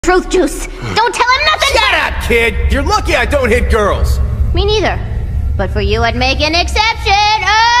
Truth juice. Don't tell him nothing! Shut up, kid! You're lucky I don't hit girls! Me neither. But for you, I'd make an exception. Oh!